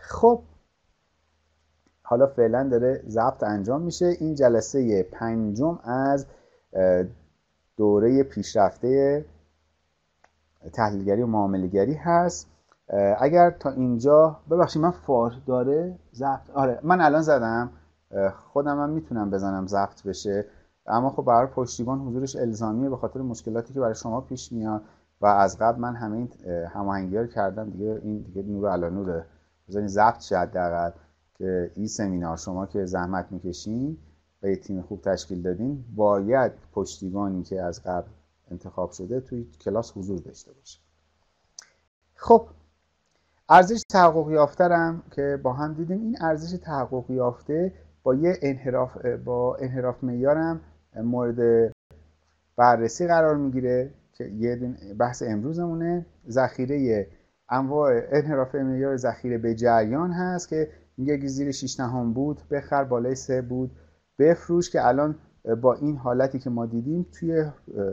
خب حالا فعلا داره ضبط انجام میشه. این جلسه 5 از دوره پیشرفته تحلیلگری و معامله‌گری هست. اگر تا اینجا ببخشید من داره ضبط، آره من الان زدم، خودم هم میتونم بزنم ضبط بشه، اما خب برای پشتیبان حضورش الزامیه به خاطر مشکلاتی که برای شما پیش میاد و از قبل من همه این هماهنگی‌ها رو کردم دیگه. این دیگه نور علی نوره، بذارین ضبط شه حداقل که این سمینار شما که زحمت میکشین و یه تیم خوب تشکیل دادین باید پشتیبانی که از قبل انتخاب شده توی کلاس حضور داشته باشه. خب ارزش تحقق یافته هم که با هم دیدیم. این ارزش تحقق یافته با یه انحراف معیارم مورد بررسی قرار میگیره که یه بحث امروزمونه. ذخیره انواع انحراف معیار ذخیره به جریان هست که میگه زیر 6 بود بخر، بالای 3 بود بفروش، که الان با این حالتی که ما دیدیم توی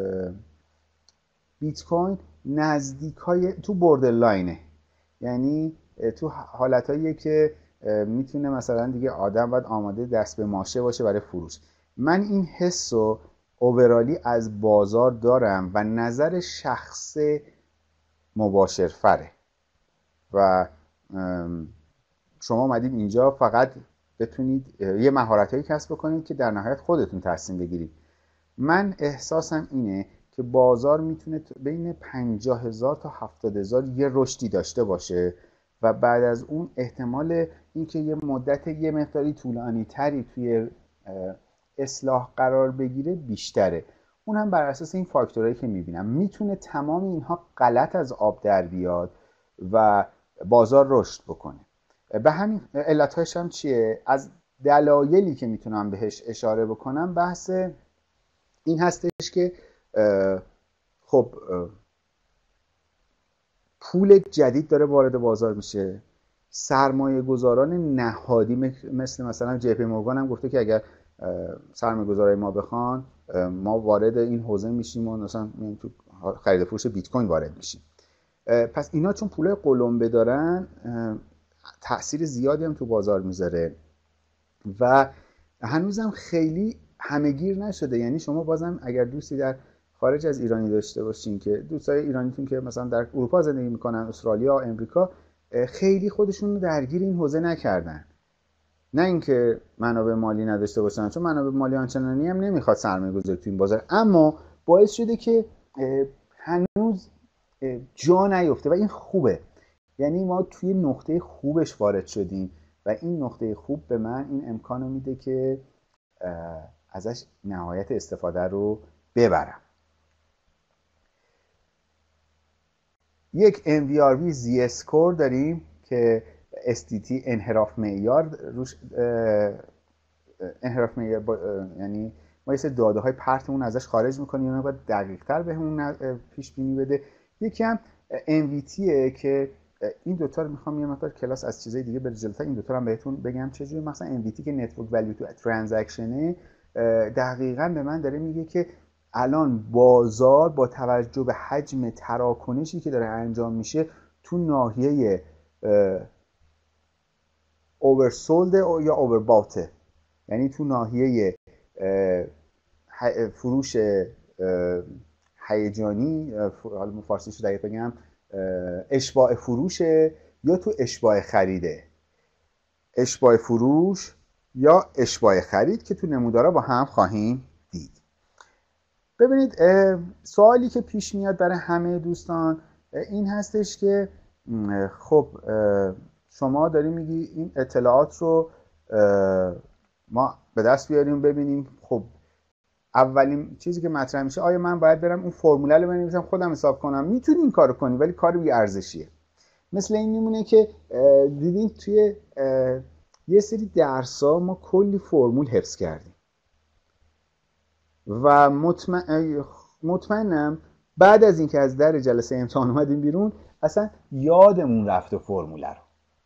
بیت کوین نزدیکای تو بوردرلاینه، یعنی تو حالتاییه که میتونه مثلا دیگه آدم باید آماده دست به ماشه باشه برای فروش. من این حسو اوورالی از بازار دارم و نظر شخص مباشرفره و شما اومدید اینجا فقط بتونید یه مهارتایی کسب بکنید که در نهایت خودتون تصمیم بگیرید. من احساسم اینه که بازار میتونه بین 50,000 تا 70,000 یه رشدی داشته باشه و بعد از اون احتمال اینکه یه مدت یه مقداری طولانی تری توی اصلاح قرار بگیره بیشتره. اون هم بر اساس این فاکتورهایی که میبینم میتونه تمام اینها غلط از آب در بیاد و بازار رشد بکنه. به همین علتهاش هم چیه؟ از دلایلی که میتونم بهش اشاره بکنم بحث این هستش که خب پول جدید داره وارد بازار میشه. سرمایه گذاران نهادی مثلا جی پی مورگان هم گفته که اگر سرمایه گذارای ما بخوان ما وارد این حوزه میشیم و مثلا تو خرید فروش بیت کوین وارد میشیم. پس اینا چون پولای قلمبه دارن تأثیر زیادی هم تو بازار میذاره و هنوزم خیلی همه‌گیر نشده. یعنی شما بازم اگر دوستی در خارج از ایرانی داشته باشین که دوستای ایرانیتون که مثلا در اروپا زندگی میکنن، استرالیا، امریکا، خیلی خودشون رو درگیر این حوزه نکردن. نه اینکه منابع مالی نداشته باشن، چون منابع مالی آنچنانی هم نمیخواد سرمایه گذاری تو این بازار، اما باعث شده که هنوز جا نیفته و این خوبه. یعنی ما توی نقطه خوبش وارد شدیم و این نقطه خوب به من این امکانو میده که ازش نهایت استفاده رو ببرم. یک MVRV Z score داریم که STT انحراف معیار روش انحراف معیار یعنی ما یه داده های پرتمون ازش خارج میکنیم و باید دقیق تر بهمون پیش بینی بده. یکی هم MVTه که این دوتا رو میخوام یه مقدار کلاس از چیزای دیگه بره جلوتر این دوتا رو هم بهتون بگم چجوری. مثلا MVT که نتورک ولیو تو ترانزکشنه دقیقاً به من داره میگه که الان بازار با توجه به حجم تراکنشی که داره انجام میشه تو ناحیه اوورسولد یا اوورباته، یعنی تو ناحیه فروش هیجانی، حالا فارسیش دقیق بگم اشباع فروشه یا تو اشباع خریده، اشباع فروش یا اشباع خرید که تو نمودارا با هم خواهیم دید. ببینید سوالی که پیش میاد برای همه دوستان این هستش که خب شما داری میگی این اطلاعات رو ما به دست بیاریم ببینیم. خب اولین چیزی که مطرح میشه آیا من باید برم اون فرموله رو بنویسم خودم حساب کنم؟ میتونی این کارو کنی ولی کار بی ارزشیه. مثل این میمونه که دیدین توی یه سری درس‌ها ما کلی فرمول حفظ کردیم و مطمئنم بعد از اینکه از در جلسه امتحان اومدیم بیرون اصلا یادمون رفته فرموله رو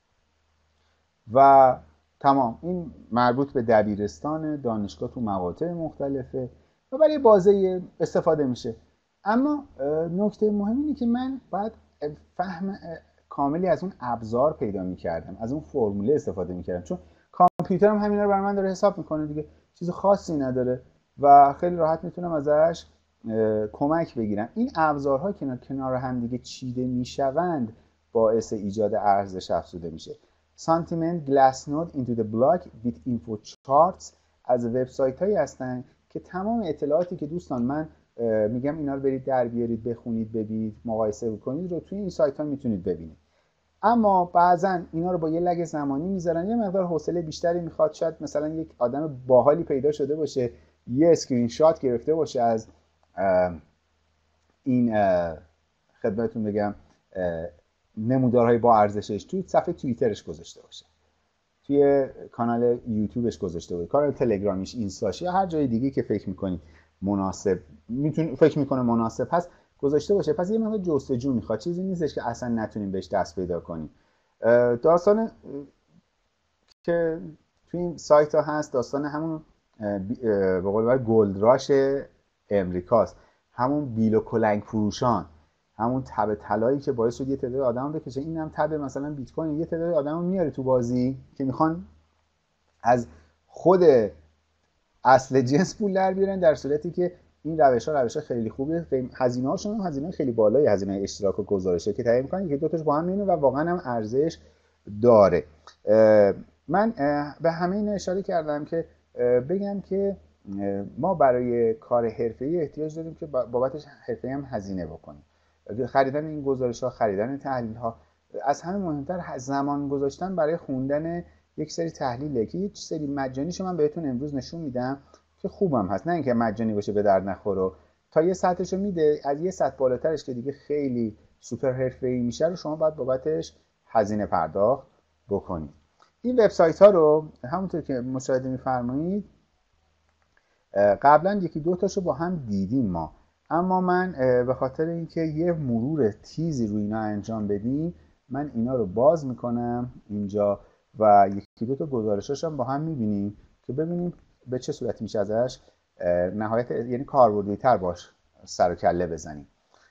و تمام. این مربوط به دبیرستان، دانشگاه تو مقاطع مختلفه و برای بازه استفاده میشه. اما نکته مهم اینه که من باید کاملی از اون ابزار پیدا میکردم، از اون فرموله استفاده میکردم، چون کامپیوترم همینا رو برای من داره حساب میکنه دیگه، چیز خاصی نداره و خیلی راحت میتونم ازش کمک بگیرم. این ابزارها که کنار هم دیگه چیده میشوند باعث ایجاد ارزش افزوده میشه. Sentiment Glassnode Into the Block with Info Charts از وبسایت هایی هستن که تمام اطلاعاتی که دوستان من میگم اینا رو برید در بیارید، بخونید، ببینید، مقایسه بکنید رو توی این سایت ها میتونید ببینید. اما بعضا اینا رو با یه لگ زمانی میذارن، یه مقدار حوصله بیشتری میخواد. شاید مثلا یک آدم باحالی پیدا شده باشه، یه اسکرین شات گرفته باشه از این خدمتتون بگم نمودارهای با ارزشش، توی صفحه توییترش گذاشته باشه، توی کانال یوتیوبش گذاشته باشه، کانال تلگرامیش، اینستاش یا هر جای دیگه که فکر میکنید مناسب، فکر میکنه مناسب هست گذاشته باشه. پس یه مقدار جستجو میخواد، چیزی نیستش که اصلا نتونیم بهش دست پیدا کنیم. داستان که توی این سایت ها هست داستان همون به قول گلد راش امریکاست، همون بیل و کلنگ فروشان، همون تب طلایی که باعث شد یه تعداد آدم بکشه. این هم تب مثلا بیت کوین، یه تعداد آدم میاره تو بازی که میخوان از خود اصل جنس پول در بیارن، در صورتی که این روش ها خیلی خوبه. هزینه هاشون هم هزینه خیلی بالایی، هزینه اشتراک و گزارشه که تعیین می‌کنن که دو تاش با هم میونه و واقعا هم ارزش داره. من به همه این اشاره کردم که بگم که ما برای کار حرفه‌ای احتیاج داریم که بابتش حرفه‌ای هم هزینه بکنیم. خریدن این گزارش‌ها، خریدن تحلیل‌ها، از همه مهمتر زمان گذاشتن برای خوندن یک سری تحلیله که یک سری مجانیشو من بهتون امروز نشون میدم که خوبم هست، نه اینکه مجانی باشه به درد نخوره. تا یه سطحشو میده، از یه سطح بالاترش که دیگه خیلی سوپر حرفه‌ای میشه رو شما باید بابتش هزینه پرداخت بکنید. این وبسایت ها رو همونطور که مشاهده میفرمایید قبلا یکی دو تاشو با هم دیدیم ما، اما من به خاطر اینکه یه مرور تیزی روی اینا انجام بدیم، من اینا رو باز میکنم اینجا و یکی دو تا گزارشاش هم با هم میبینیم که ببینیم به چه صورتی میشه ازش نهایت، یعنی کاربردی‌تر باش سر و کله بزنیم.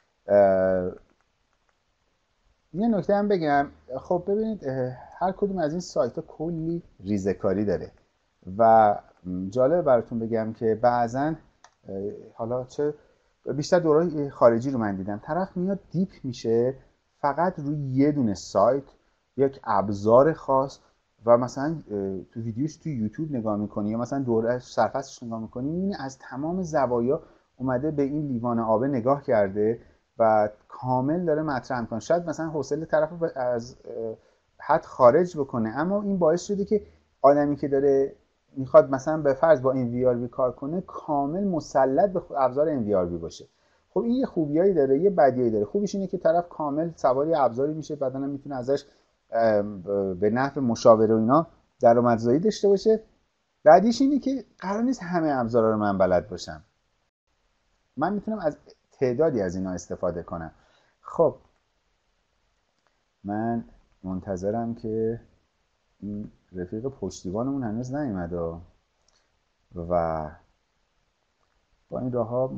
یه نکته هم بگم، خب ببینید هر کدوم از این سایت ها کلی ریزه‌کاری داره و جالبه براتون بگم که بعضن حالا چه بیشتر دورای خارجی رو من دیدم، طرف میاد دیپ میشه فقط روی یه دونه سایت، یک ابزار خاص و مثلا تو ویدیوش تو یوتیوب نگاه میکنی یا مثلا دوره سرفصلش نگاه میکنی، میبینی از تمام زوایا اومده به این لیوان آبه نگاه کرده و کامل داره مطرح میکنه. شاید مثلا حوصله طرف رو از حد خارج بکنه، اما این باعث شده که آدمی که داره میخواد مثلا به فرض با NVRV کار کنه کامل مسلط به ابزار NVRV باشه. خب این یه خوبیایی داره، یه بدیایی داره. خوبیش اینه که طرف کامل سواری ابزاری میشه، بعداً میتونه ازش به نحو مشاوره و اینا درآمدزایی داشته باشه. بعدیش اینه که قرار نیست همه ابزارا رو من بلد باشم، من میتونم از تعدادی از اینا استفاده کنم. خب من منتظرم که این رفیق پشتیبانمون هنوز نیومده و با این راه ها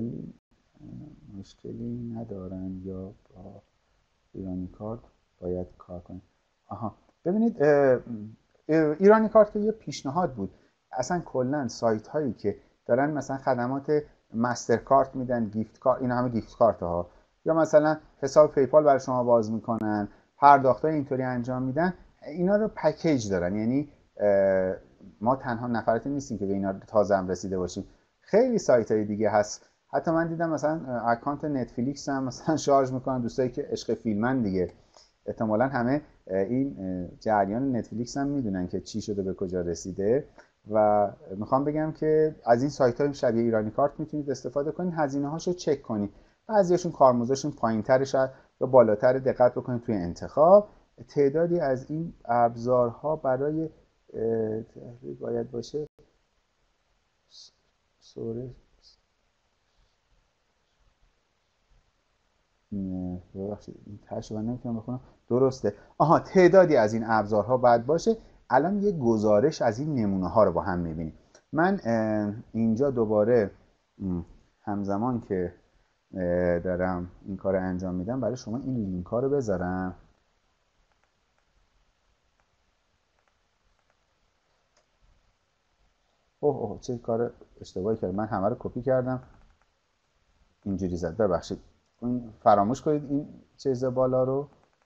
مشکلی ندارن یا با ایرانی کارت باید کار کنیم. آها ببینید ایرانی کارت که یه پیشنهاد بود، اصلا کلا سایت هایی که دارن مثلا خدمات مستر کارت میدن، گیفت کارت، اینا همه گیفت کارت ها، یا مثلا حساب پیپال برای شما باز میکنن، پرداخت های اینطوری انجام میدن، اینا رو پکیج دارن. یعنی ما تنها نفراتی نیستیم که به اینا تازه هم رسیده باشیم، خیلی سایت های دیگه هست. حتی من دیدم مثلا اکانت نتفلیکس هم مثلا شارژ میکنن دوستایی که عشق فیلمن دیگه، احتمالاً همه این جریان نتفلیکس هم میدونن که چی شده به کجا رسیده و میخوام بگم که از این سایت های شبیه ایرانی کارت میتونید استفاده کنید، هزینه هاشو چک کنید، بعضیاشون کارمزدشون پایین‌تره شاید یا بالاتر، دقت بکنید توی انتخاب. تعدادی از این ابزارها برای تحلیل باید باشه سوره ببخشید این تاشو من نمیتونم بخونم درسته. آها تعدادی از این ابزارها باید باشه. الان یه گزارش از این نمونه ها رو با هم میبینیم. من اینجا دوباره همزمان که دارم این کار رو انجام میدم برای شما این لینک ها رو بذارم اوه چه کار اشتباهی کردم، من همه رو کپی کردم اینجوری زد، ببخشید. این فراموش کنید این چیز بالا رو.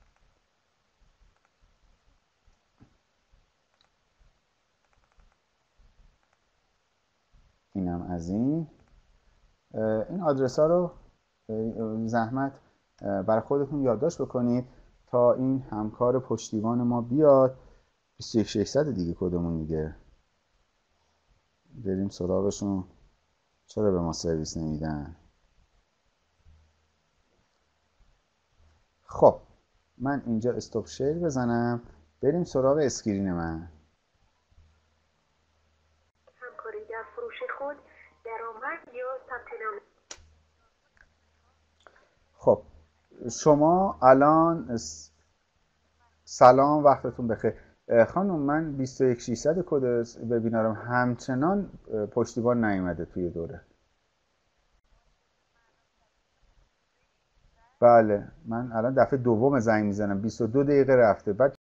اینم از این آدرس ها رو زحمت برای خودتون یادداشت بکنید تا این همکار پشتیبان ما بیاد. 21600 دیگه کدمون میگه، بریم سراغشون. چرا به ما سرویس نمیدن؟ خب من اینجا استاپ شیر بزنم، بریم سراغ اسکرین من. همکاری در فروش خود درآمد یا ثبت نام. خب شما الان سلام، وقتتون بخیر. خانم من 21600 کد وبینارم همچنان پشتیبان نیومده توی دوره. بله من الان دفعه دوم زنگ میزنم، 22 دقیقه رفته. بعد